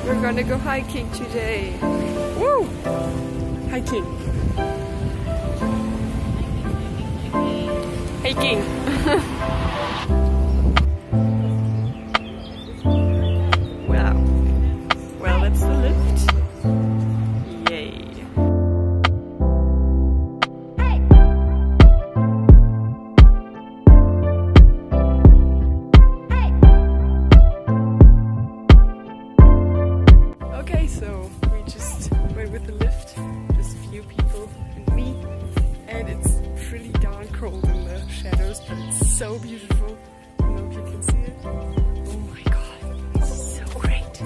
We're gonna go hiking today. Woo! Hiking. Hiking. Wow. Well, that's the lift. Yay. Okay, so we just went with the lift, just a few people and me, and it's pretty darn cold in the shadows, but it's so beautiful. I don't know if you can see it. Oh my god, it's so great.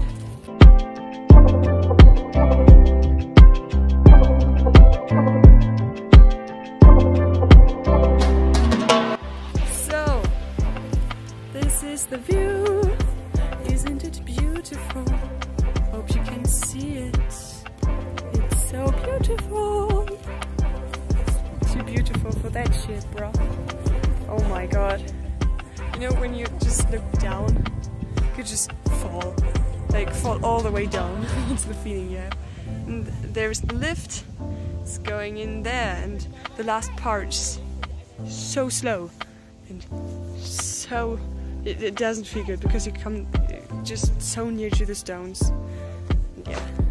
So, this is the view. Isn't it beautiful? Hope you can see it. It's so beautiful. Too beautiful for that shit, bro. Oh my god. You know when you just look down, you could just fall. Like fall all the way down. That's the feeling you have. And there's the lift. It's going in there, and the last part's so slow and so it doesn't feel good because you come just so near to the stones. Yeah.